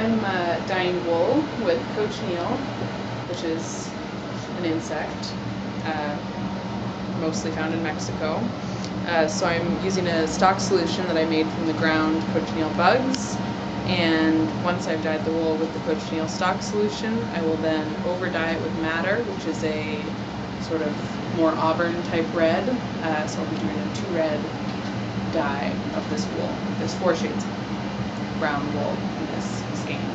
I'm dyeing wool with cochineal, which is an insect, mostly found in Mexico. So I'm using a stock solution that I made from the ground cochineal bugs, and once I've dyed the wool with the cochineal stock solution, I will then over dye it with madder, which is a sort of more auburn type red. So I'll be doing a 2-red dye of this wool. There's 4 shades of brown wool in this skein.